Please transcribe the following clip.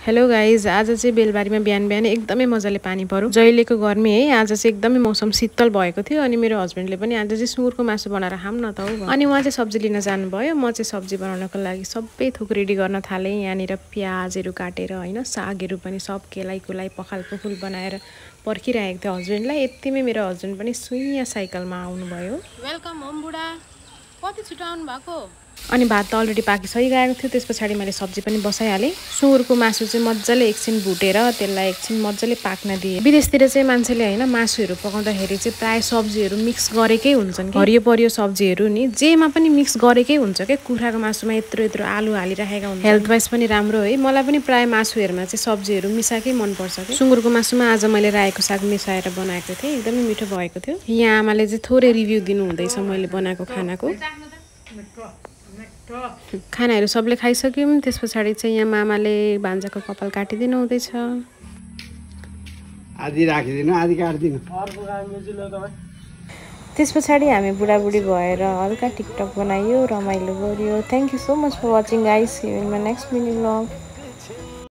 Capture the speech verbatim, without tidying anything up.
Hello guys, आज चाहिँ बेलबारीमा बिहान बिहान एकदमै मजाले पानी पर्यो। जहिलेको गर्मी है, आज चाहिँ एकदमै मौसम शीतल भएको थियो। अनि मेरो हस्बेन्डले पनि आज चाहिँ सुँगुरको मासु बनाएर खाऊँ न त हौ। अनि उहाँ चाहिँ सब्जी लिन जानुभयो। म चाहिँ सब्जी बनाउनको लागि सबै थोक रेडी गर्न थालेँ। यहाँनिर प्याजहरू काटेर होइन, सागहरू पनि सब केलाई कुलाई पखाल पुखुल बनाएर पर्खिरहेको थियो हस्बेन्डलाई। यतिमै मेरो हस्बेन्ड पनि सुइया साइकलमा आउनुभयो। वेलकम होम बुढा, कति छिटो आउनु भएको। अनि भात त अलरेडी पाकिसकिरहेको थियो। त्यस पछाडि मैले सब्जी पनि बसाइहालेँ। सुँगुरको मासु चाहिँ मजाले एकछिन भुटेर त्यसलाई एकछिन मजाले पाक्न दिएँ। विदेशतिर चाहिँ मान्छेले होइन मासुहरू पकाउँदाखेरि चाहिँ प्रायः सब्जीहरू मिक्स गरेकै हुन्छन् कि हरियो परियो सब्जीहरू नि जेमा पनि मिक्स गरेकै हुन्छ क्या। कुखुराको मासुमा यत्रो यत्रो आलु हालिराखेका हुन्छ। हेल्थ वाइज पनि राम्रो है। मलाई पनि प्रायः मासुहरूमा चाहिँ सब्जीहरू मिसाएकै मनपर्छ कि। सुँगुरको मासुमा आज मैले रायोको साग मिसाएर बनाएको थिएँ, एकदमै मिठो भएको थियो। यहाँ आमाले चाहिँ थोरै रिभ्यू दिनुहुँदैछ मैले बनाएको खानाको। खानाहरू सबले खाइसक्यौँ। त्यस पछाडि चाहिँ यहाँ मामाले भान्जाको कपाल काटिदिनु हुँदैछ। आधी राखिदिनु, आधी काटिदिनु। त्यस पछाडि हामी बुढाबुढी भएर हल्का टिकटक बनायो, रमाइलो गऱ्यो। Thank you so much for watching guys. See you in my next mini blog.